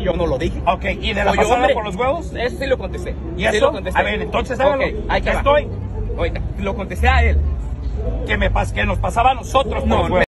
yo no lo dije. Ok, ¿y de la pasada por los huevos? Eso sí lo contesté. ¿Y eso? Sí lo contesté. A ver, entonces hágalo. Ok, ahí ya te va. estoy. Ahorita, lo contesté a él. Que nos pasaba a nosotros por los huevos.